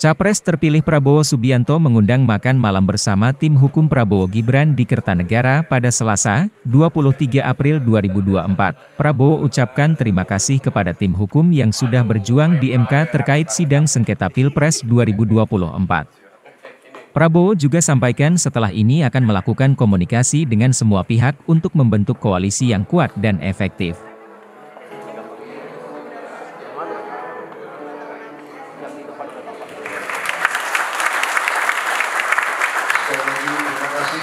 Capres terpilih Prabowo Subianto mengundang makan malam bersama tim hukum Prabowo Gibran di Kertanegara pada Selasa, 23 April 2024. Prabowo ucapkan terima kasih kepada tim hukum yang sudah berjuang di MK terkait sidang sengketa Pilpres 2024. Prabowo juga sampaikan setelah ini akan melakukan komunikasi dengan semua pihak untuk membentuk koalisi yang kuat dan efektif. Terima kasih.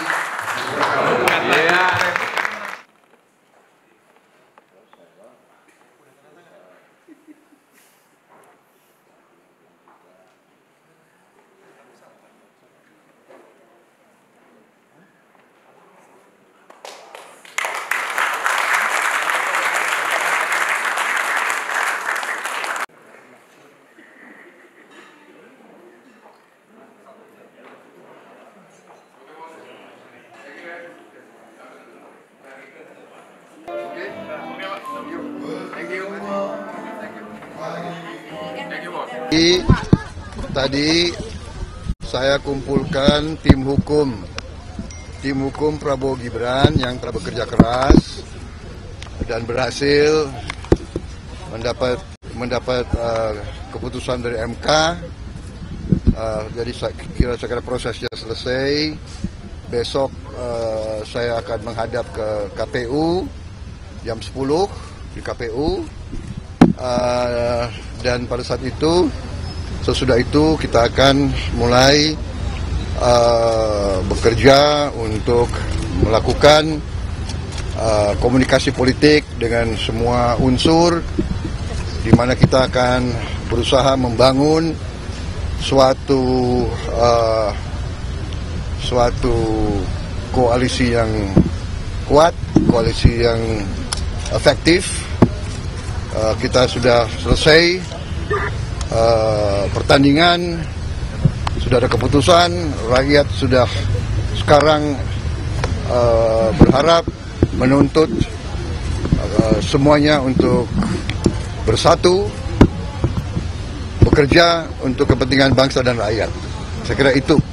Tadi saya kumpulkan tim hukum Prabowo Gibran yang telah bekerja keras dan berhasil mendapat keputusan dari MK. Jadi saya kira prosesnya selesai. Besok saya akan menghadap ke KPU jam 10 di KPU. Dan pada saat itu, sesudah itu kita akan mulai bekerja untuk melakukan komunikasi politik dengan semua unsur, di mana kita akan berusaha membangun suatu koalisi yang kuat, koalisi yang efektif. Kita sudah selesai pertandingan, sudah ada keputusan, rakyat sudah sekarang berharap, menuntut semuanya untuk bersatu, bekerja untuk kepentingan bangsa dan rakyat. Saya kira itu